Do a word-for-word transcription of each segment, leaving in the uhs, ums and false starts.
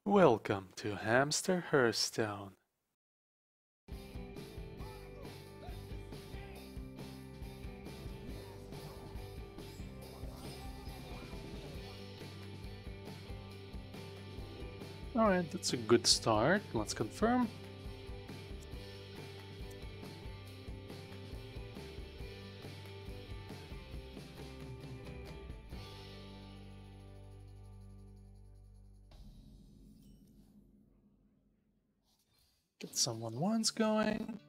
Welcome to Hamster Hearthstone. Alright, that's a good start. Let's confirm. Get someone once going.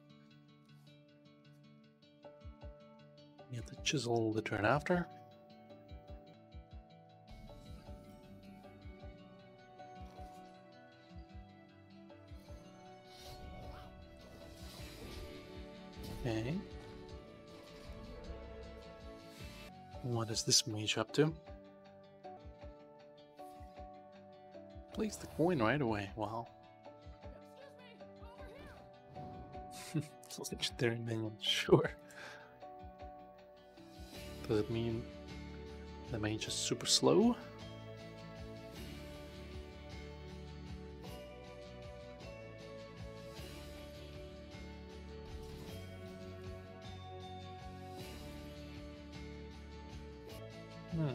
Get the chisel the turn after. Okay. What is this mage up to? Place the coin right away. Wow. Legendary minion, sure. Does it mean the mage is super slow? Hmm.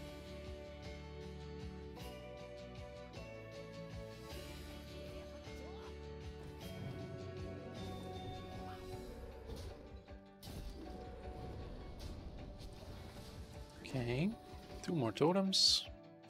Okay, two more totems.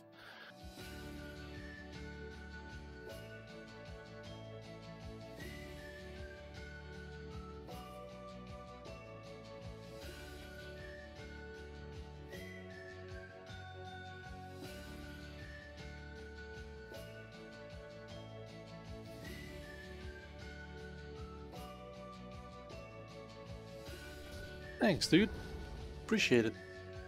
Thanks, dude. Appreciate it.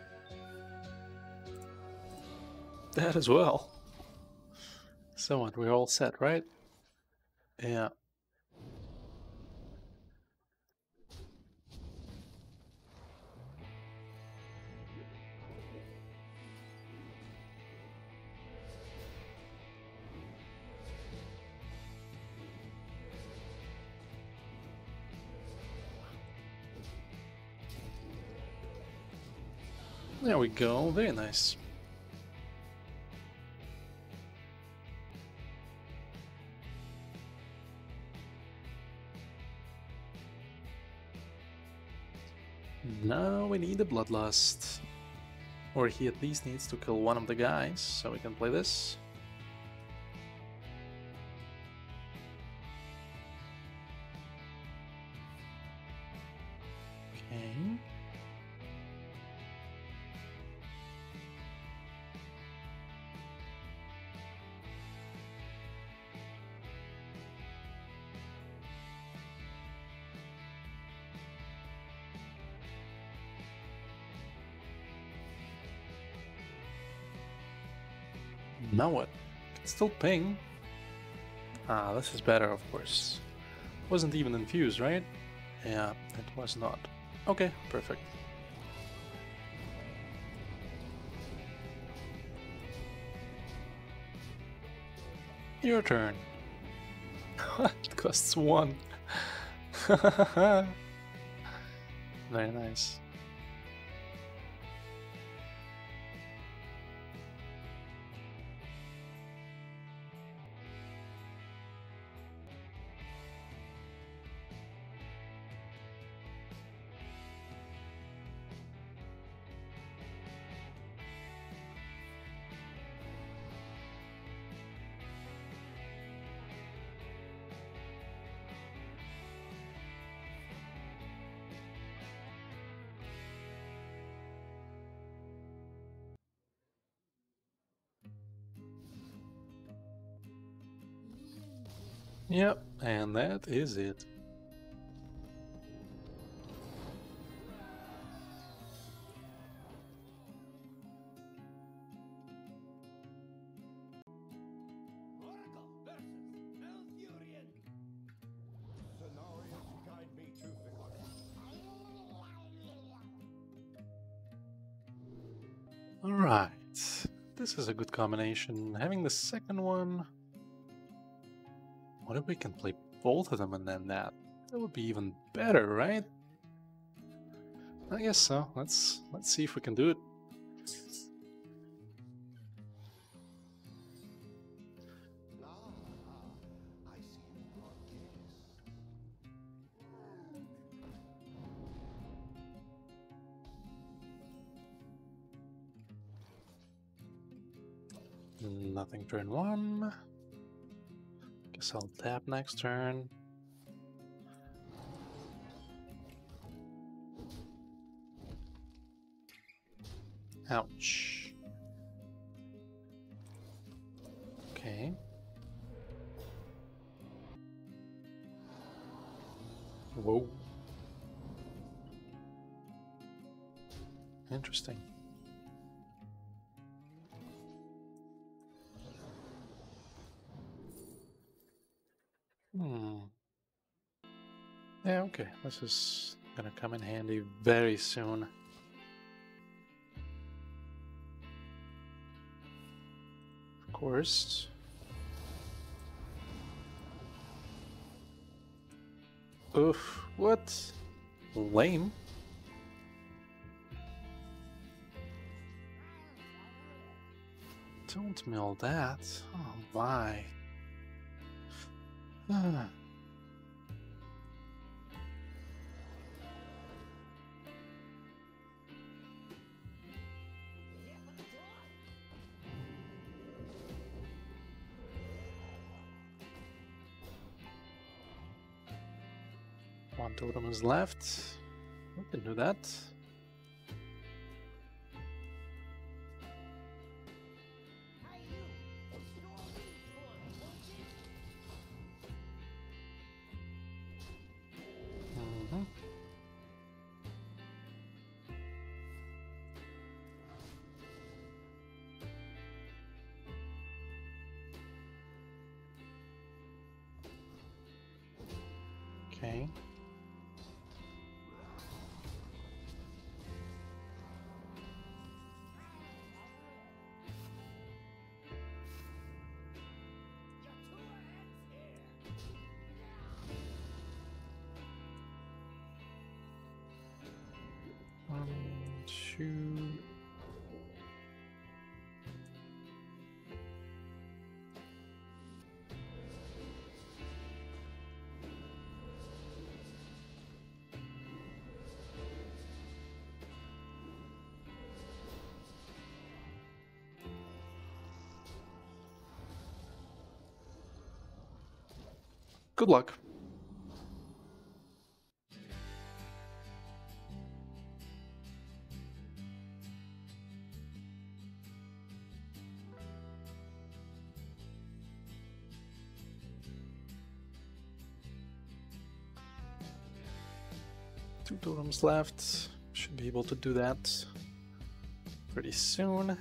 That as well. So what, we're all set, right? Yeah. There we go, very nice. Now we need a Bloodlust. Or he at least needs to kill one of the guys, so we can play this. Okay. Now what? Can still ping. Ah, this is better, of course. Wasn't even infused, right? Yeah, it was not. Okay, perfect. Your turn. It costs one. Very nice. Yep, and that is it. Alright, this is a good combination. Having the second one What if we can play both of them and then that? That would be even better, right? I guess so. Let's let's see if we can do it. Nothing turn one. Guess I'll tap next turn. Ouch. Okay. Whoa. Interesting. Hmm. Yeah, okay. This is gonna come in handy very soon. Of course. Oof. What? Lame. Don't mill that. Oh my. Ah. One totem is left. We can do that. Mm-hmm. Okay. One, two. Good luck. Two totems left. Should be able to do that pretty soon.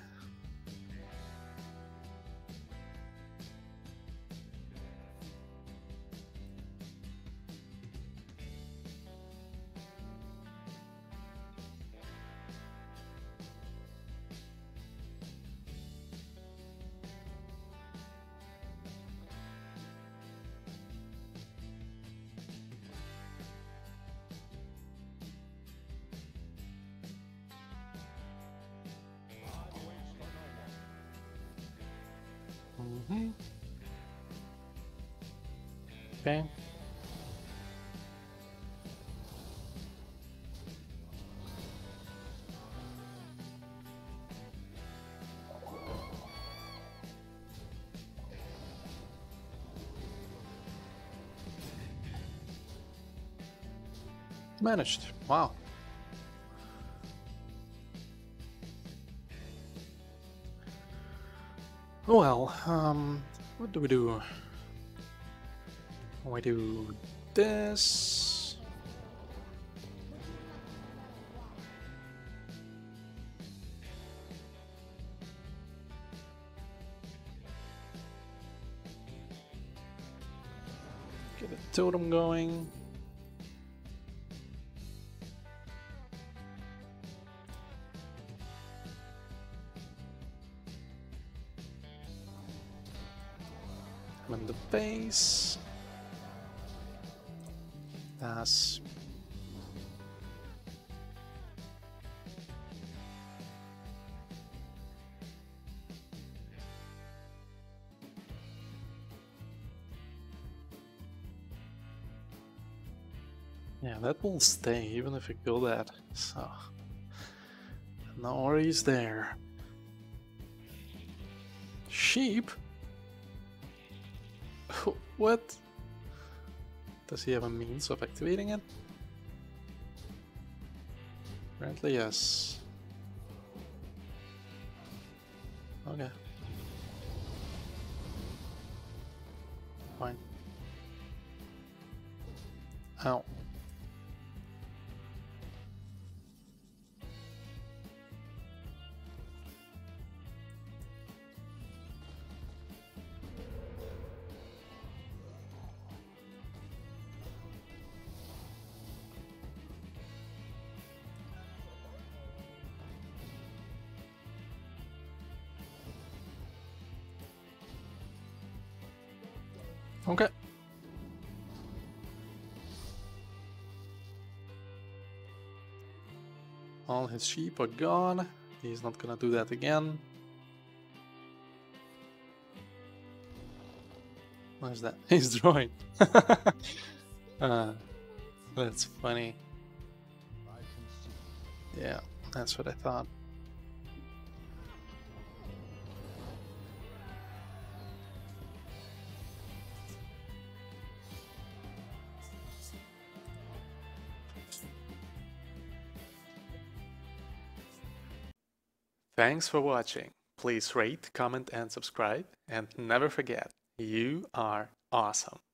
Mm-hmm. Okay. Managed. Wow. Well, um, what do we do? We do this. Get a totem going. I'm in the base. That's... Yeah, that will stay even if we kill that. So... No worries there. Sheep? What? Does he have a means of activating it? Apparently yes. Okay. Fine. Ow. Okay. All his sheep are gone. He's not gonna do that again. What is that? He's drawing. uh, that's funny. Yeah, that's what I thought. Thanks for watching. Please rate, comment and subscribe, and never forget, you are awesome.